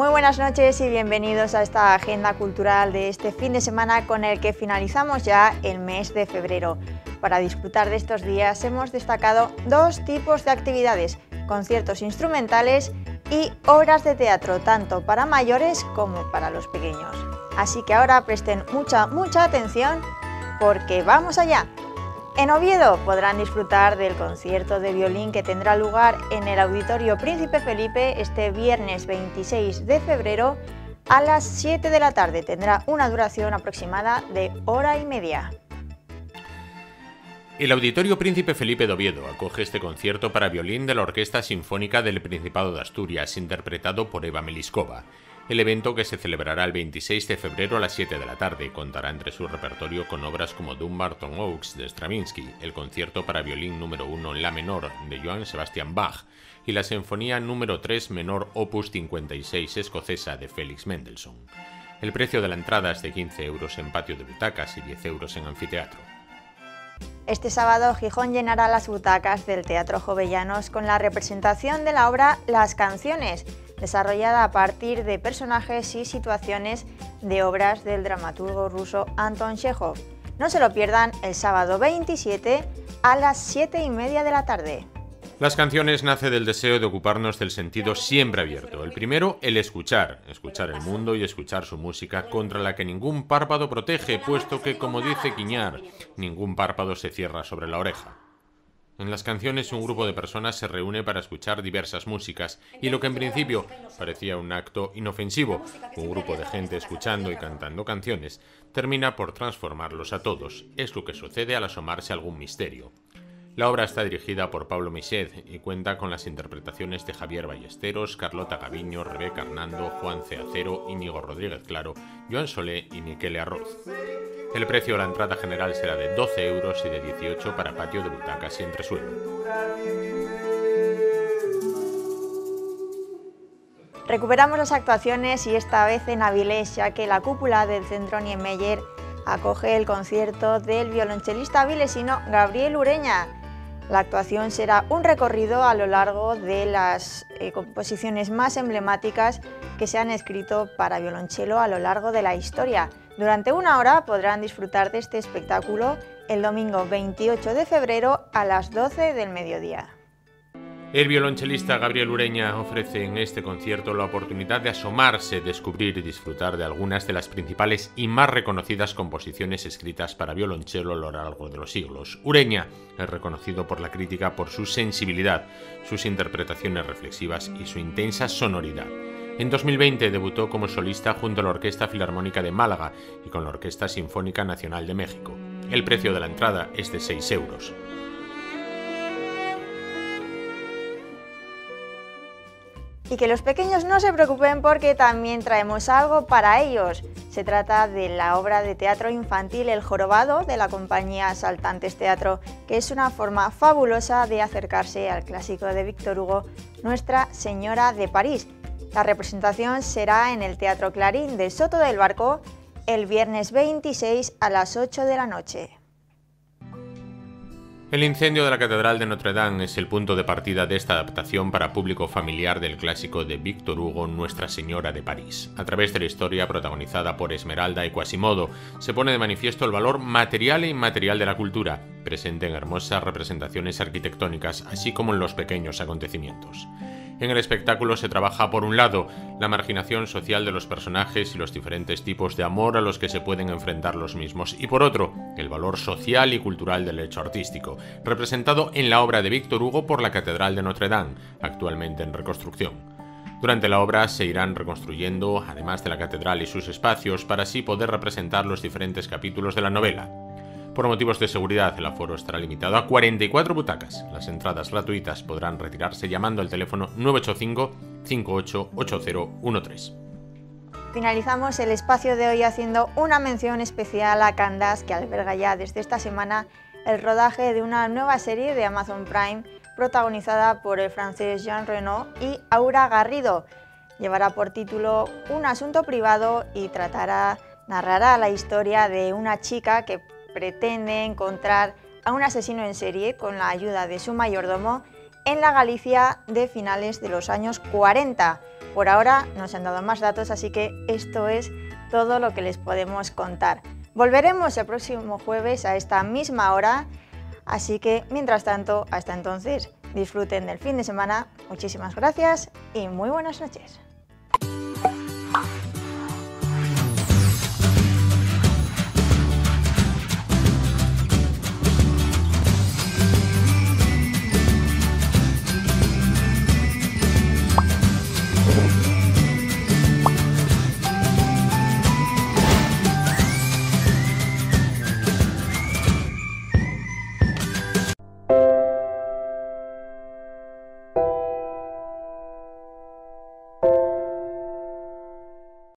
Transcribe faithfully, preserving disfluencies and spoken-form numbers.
Muy buenas noches y bienvenidos a esta agenda cultural de este fin de semana con el que finalizamos ya el mes de febrero. Para disfrutar de estos días hemos destacado dos tipos de actividades, conciertos instrumentales y obras de teatro, tanto para mayores como para los pequeños. Así que ahora presten mucha, mucha atención porque vamos allá. En Oviedo podrán disfrutar del concierto de violín que tendrá lugar en el Auditorio Príncipe Felipe este viernes veintiséis de febrero a las siete de la tarde. Tendrá una duración aproximada de hora y media. El Auditorio Príncipe Felipe de Oviedo acoge este concierto para violín de la Orquesta Sinfónica del Principado de Asturias, interpretado por Eva Meliskova. El evento, que se celebrará el veintiséis de febrero a las siete de la tarde, contará entre su repertorio con obras como Dumbarton Oaks de Stravinsky, el concierto para violín número uno en la menor de Johann Sebastian Bach y la sinfonía número tres menor opus cincuenta y seis escocesa de Félix Mendelssohn. El precio de la entrada es de quince euros en patio de butacas y diez euros en anfiteatro. Este sábado Gijón llenará las butacas del Teatro Jovellanos con la representación de la obra Las Canciones, desarrollada a partir de personajes y situaciones de obras del dramaturgo ruso Anton Chekhov. No se lo pierdan el sábado veintisiete a las siete y media de la tarde. Las Canciones nace del deseo de ocuparnos del sentido siempre abierto. El primero, el escuchar, escuchar el mundo y escuchar su música, contra la que ningún párpado protege, puesto que, como dice Quiñar, ningún párpado se cierra sobre la oreja. En Las Canciones, un grupo de personas se reúne para escuchar diversas músicas y lo que en principio parecía un acto inofensivo, un grupo de gente escuchando y cantando canciones, termina por transformarlos a todos. Es lo que sucede al asomarse a algún misterio. La obra está dirigida por Pablo Miched y cuenta con las interpretaciones de Javier Ballesteros, Carlota Gaviño, Rebeca Hernando, Juan C. Acero, Íñigo Rodríguez Claro, Joan Solé y Miquele Arroz. El precio de la entrada general será de doce euros y de dieciocho para patio de butacas y entresuelo. Recuperamos las actuaciones y esta vez en Avilés, ya que la cúpula del Centro Niemeyer acoge el concierto del violonchelista avilesino Gabriel Ureña. La actuación será un recorrido a lo largo de las eh, composiciones más emblemáticas que se han escrito para violonchelo a lo largo de la historia. Durante una hora podrán disfrutar de este espectáculo el domingo veintiocho de febrero a las doce del mediodía. El violonchelista Gabriel Ureña ofrece en este concierto la oportunidad de asomarse, descubrir y disfrutar de algunas de las principales y más reconocidas composiciones escritas para violonchelo a lo largo de los siglos. Ureña es reconocido por la crítica por su sensibilidad, sus interpretaciones reflexivas y su intensa sonoridad. En dos mil veinte debutó como solista junto a la Orquesta Filarmónica de Málaga y con la Orquesta Sinfónica Nacional de México. El precio de la entrada es de seis euros. Y que los pequeños no se preocupen porque también traemos algo para ellos. Se trata de la obra de teatro infantil El Jorobado de la compañía Saltantes Teatro, que es una forma fabulosa de acercarse al clásico de Víctor Hugo, Nuestra Señora de París. La representación será en el Teatro Clarín de Soto del Barco el viernes veintiséis a las ocho de la noche. El incendio de la Catedral de Notre Dame es el punto de partida de esta adaptación para público familiar del clásico de Víctor Hugo, Nuestra Señora de París. A través de la historia protagonizada por Esmeralda y Quasimodo, se pone de manifiesto el valor material e inmaterial de la cultura, presente en hermosas representaciones arquitectónicas, así como en los pequeños acontecimientos. En el espectáculo se trabaja, por un lado, la marginación social de los personajes y los diferentes tipos de amor a los que se pueden enfrentar los mismos, y por otro, el valor social y cultural del hecho artístico, representado en la obra de Víctor Hugo por la Catedral de Notre Dame, actualmente en reconstrucción. Durante la obra se irán reconstruyendo, además de la catedral y sus espacios, para así poder representar los diferentes capítulos de la novela. Por motivos de seguridad, el aforo estará limitado a cuarenta y cuatro butacas. Las entradas gratuitas podrán retirarse llamando al teléfono nueve ocho cinco, cinco ocho ocho cero uno tres. Finalizamos el espacio de hoy haciendo una mención especial a Candas, que alberga ya desde esta semana el rodaje de una nueva serie de Amazon Prime protagonizada por el francés Jean Reno y Aura Garrido. Llevará por título Un asunto privado y tratará, narrará la historia de una chica que pretende encontrar a un asesino en serie con la ayuda de su mayordomo en la Galicia de finales de los años cuarenta. Por ahora no se han dado más datos, así que esto es todo lo que les podemos contar. Volveremos el próximo jueves a esta misma hora, así que mientras tanto, hasta entonces, disfruten del fin de semana. Muchísimas gracias y muy buenas noches.